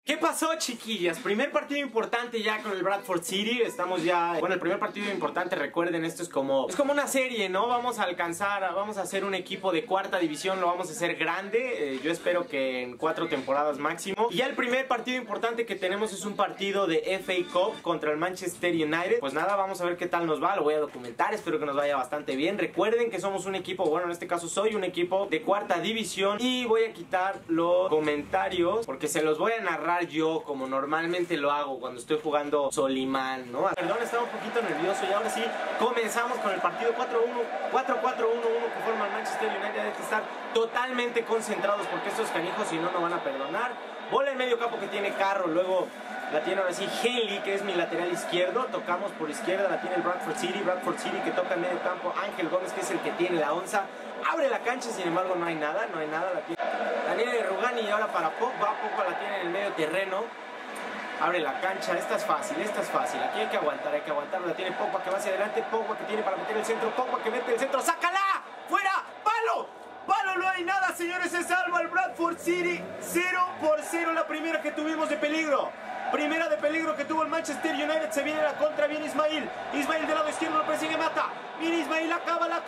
¿Qué pasó, chiquillas? Primer partido importante ya con el Bradford City. Estamos ya... Bueno, el primer partido importante, recuerden, esto es como una serie, ¿no? Vamos a alcanzar, vamos a hacer un equipo de cuarta división, lo vamos a hacer grande. Yo espero que en 4 temporadas máximo. Y ya el primer partido importante que tenemos es un partido de FA Cup contra el Manchester United. Pues nada, vamos a ver qué tal nos va, lo voy a documentar, espero que nos vaya bastante bien. Recuerden que somos un equipo, bueno, en este caso soy un equipo de cuarta división. Y voy a quitar los comentarios porque se los voy a narrar yo como normalmente lo hago cuando estoy jugando Solimán, ¿no? Perdón, estaba un poquito nervioso y ahora sí comenzamos con el partido 4-4-1-1 que forma el Manchester United. Hay que estar totalmente concentrados porque estos canijos si no, no van a perdonar. Bola en medio campo que tiene Carro, luego la tiene ahora sí Henley, que es mi lateral izquierdo. Tocamos por izquierda, la tiene el Bradford City que toca en medio campo. Ángel Gómez, que es el que tiene la onza. Abre la cancha, sin embargo no hay nada, la tiene Daniel Rugani y ahora para Pogba la tiene en el medio terreno. Abre la cancha, esta es fácil, aquí hay que aguantar, la tiene Pogba que va hacia adelante, Pogba que tiene para meter el centro, Pogba que mete el centro, ¡sácala! ¡Fuera! ¡Palo! ¡Palo! No hay nada, señores, se salva el Bradford City, 0-0 la primera que tuvimos de peligro. Primera de peligro que tuvo el Manchester United. Se viene la contra, viene Ismail. Ismail del lado izquierdo lo persigue, mata. Viene Ismail, acábala.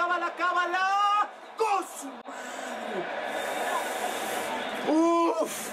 ¡Con su madre! ¡Uf!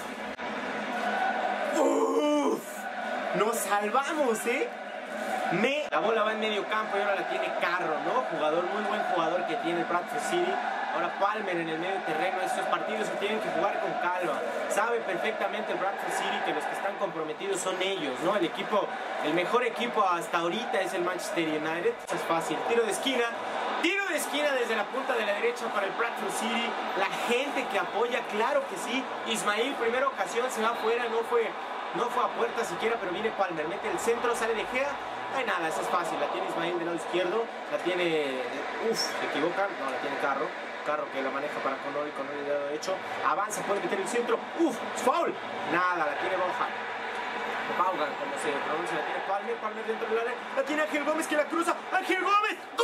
Nos salvamos, ¿eh? La bola va en medio campo y ahora la tiene Carro, ¿no? Muy buen jugador que tiene el Bradford City. Ahora Palmer en el medio terreno. Estos partidos se tienen que jugar con calma. Sabe perfectamente el Bradford City que los que están comprometidos son ellos, ¿no? El mejor equipo hasta ahorita es el Manchester United. Eso es fácil. Tiro de esquina desde la punta de la derecha para el Bradford City. La gente que apoya, claro que sí. Ismail, primera ocasión, se va afuera, no fue a puerta siquiera, pero viene Palmer, mete el centro, sale de Gea. No hay nada, eso es fácil. La tiene Ismail del lado izquierdo, la tiene... se equivocan, no, la tiene Carro que la maneja para Connolly del lado derecho. Avanza, puede meter el centro. Foul. Nada, la tiene Vaughan, como se pronuncia, la tiene Palmer dentro del área. La tiene Ángel Gómez que la cruza. Ángel Gómez. ¡Gol!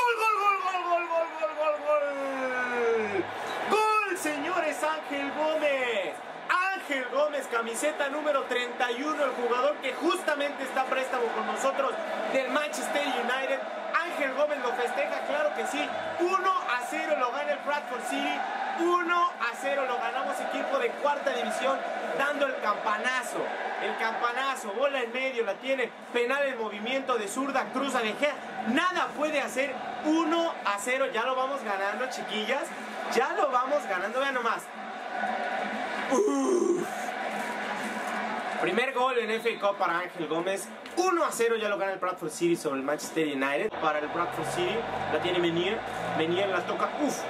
¡Gol, señores! Ángel Gómez, camiseta número 31, el jugador que justamente está a préstamo con nosotros del Manchester United. Ángel Gómez lo festeja, claro que sí. 1-0 lo gana el Bradford City. 1-0 lo ganamos, equipo de cuarta división, dando el campanazo, bola en medio, la tiene, penal en movimiento de zurda, cruza de Gea, nada puede hacer. 1-0, ya lo vamos ganando, chiquillas, ya lo vamos ganando, vean nomás. Primer gol en FA Cup para Ángel Gómez. 1-0 ya lo gana el Bradford City sobre el Manchester United. Para el Bradford City la tiene Menier la toca,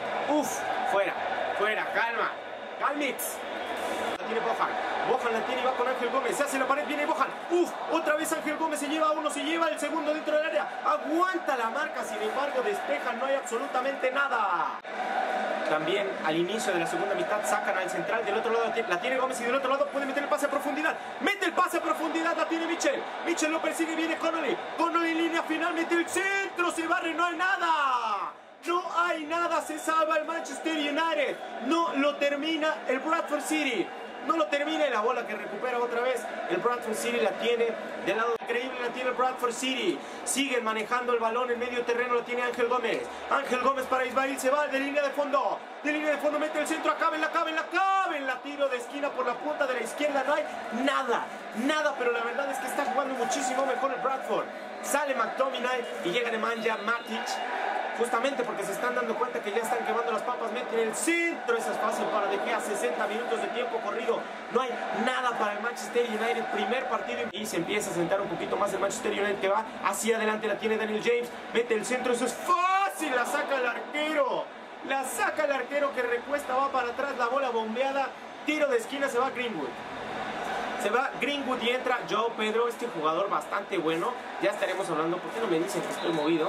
fuera, calmix. La tiene Vaughan la tiene y va con Ángel Gómez, se hace la pared, viene Vaughan, otra vez Ángel Gómez, se lleva uno, se lleva el segundo dentro del área, aguanta la marca, sin embargo despeja, no hay absolutamente nada. También al inicio de la segunda mitad sacan al central, del otro lado la tiene Gómez y del otro lado puede meter el pase a profundidad, la tiene Mitchell lo persigue, viene Connolly en línea final, mete el centro, se barre, no hay nada, se salva el Manchester United, no lo termina el Bradford City. No lo termina y la bola que recupera otra vez el Bradford City la tiene del lado increíble, la tiene el Bradford City. Siguen manejando el balón en medio terreno, lo tiene Ángel Gómez para Ismail, se va de línea de fondo, mete el centro, acaben la tiro de esquina por la punta de la izquierda, no hay nada, pero la verdad es que está jugando muchísimo mejor el Bradford. Sale McTominay y llega Nemanja Matic. Justamente porque se están dando cuenta que ya están quemando las papas, meten el centro, esa es fácil para De Gea, 60 minutos de tiempo corrido, no hay nada para el Manchester United, primer partido y se empieza a sentar un poquito más el Manchester United que va hacia adelante, la tiene Daniel James, mete el centro, eso es fácil, la saca el arquero que recuesta, va para atrás, la bola bombeada, tiro de esquina, se va Greenwood y entra Joao Pedro, este jugador bastante bueno, ya estaremos hablando, ¿por qué no me dicen que estoy movido?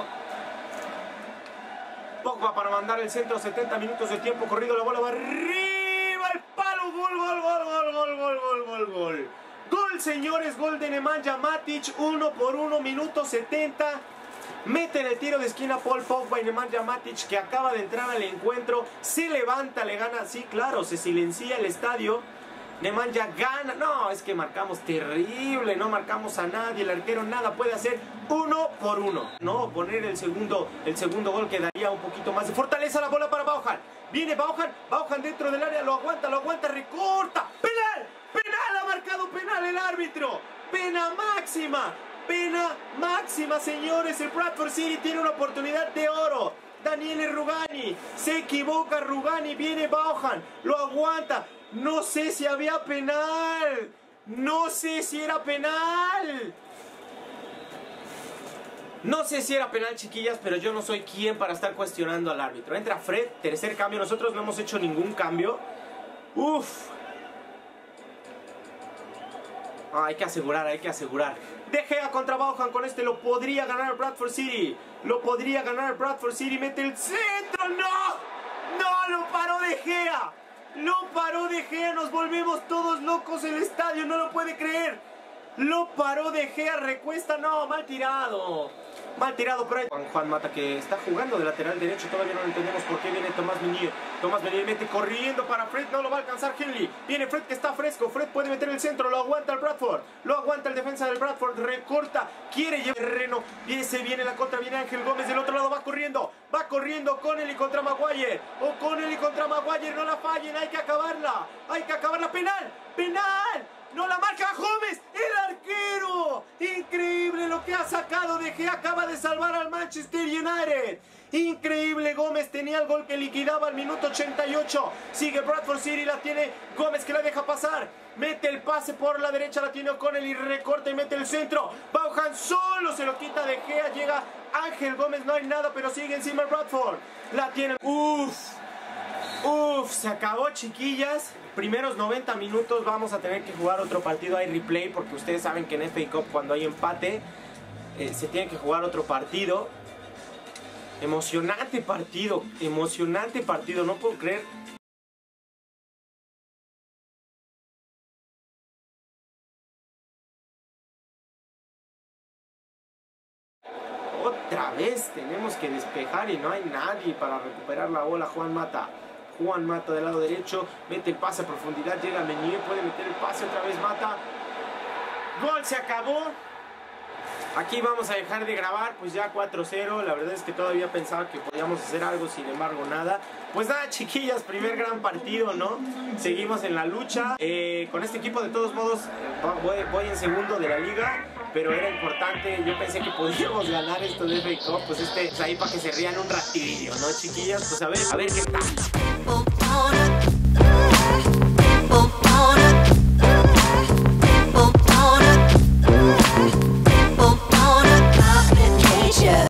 Pogba para mandar el centro, 70 minutos de tiempo corrido, la bola va arriba, el palo, gol. Gol, señores, gol de Nemanja Matic, 1-1, minuto 70. Meten el tiro de esquina Paul Pogba y Nemanja Matic, que acaba de entrar al encuentro, se levanta, le gana, sí, claro, se silencia el estadio. Nemanja gana. No, es que marcamos terrible. No marcamos a nadie. El arquero nada puede hacer. 1 por 1. No, poner el segundo gol que daría un poquito más de fortaleza. La bola para Vaughan. Viene Vaughan dentro del área. Lo aguanta, recorta. ¡Penal! ¡Penal! Ha marcado penal el árbitro. Pena máxima, señores. El Bradford City tiene una oportunidad de oro. Daniele Rugani. Se equivoca Rugani. Viene Vaughan. Lo aguanta. No sé si había penal. No sé si era penal. No sé si era penal, chiquillas, pero yo no soy quien para estar cuestionando al árbitro. Entra Fred, tercer cambio. Nosotros no hemos hecho ningún cambio. Uf. Hay que asegurar. De Gea contra Vaughan. Con este lo podría ganar el Bradford City. Mete el centro. ¡No! ¡Lo paró De Gea! Nos volvemos todos locos en el estadio. No lo puede creer. Lo paró De Gea. Recuesta. No, mal tirado. Pero hay Juan Mata que está jugando de lateral derecho. Todavía no entendemos por qué viene Tomás Meunier. mete corriendo para Fred. No lo va a alcanzar Henley. Viene Fred que está fresco. Fred puede meter el centro. Lo aguanta el Bradford. El defensa del Bradford. Recorta. Quiere llevar terreno. Se viene la contra. Viene Ángel Gómez. Del otro lado va corriendo. Connelly contra Maguire. No la fallen. Hay que acabarla. ¡Penal! ¡No la marca Gómez! ¡El arquero! ¡Increíble lo que ha sacado De Gea! Acaba de salvar al Manchester United. Increíble, Gómez tenía el gol que liquidaba al minuto 88. Sigue Bradford City, la tiene Gómez que la deja pasar. Mete el pase por la derecha, la tiene O'Connell y recorta y mete el centro. Vaughan solo se lo quita De Gea, llega Ángel Gómez, no hay nada, pero sigue encima el Bradford. La tiene. Se acabó, chiquillas. Primeros 90 minutos vamos a tener que jugar otro partido. Hay replay porque ustedes saben que en FA Cup cuando hay empate se tiene que jugar otro partido. Emocionante partido, no puedo creer. Otra vez tenemos que despejar y no hay nadie para recuperar la bola. Juan Mata del lado derecho, mete el pase a profundidad, llega Meunier, puede meter el pase otra vez Mata. Gol, se acabó. Aquí vamos a dejar de grabar, pues ya 4-0. La verdad es que todavía pensaba que podíamos hacer algo, sin embargo nada. Pues nada, chiquillas, primer gran partido, ¿no? Seguimos en la lucha. Con este equipo de todos modos voy en segundo de la liga, pero era importante. Yo pensé que podíamos ganar esto de FA Cup, pues ahí para que se rían un ratillo, ¿no, chiquillas? Pues a ver qué tal.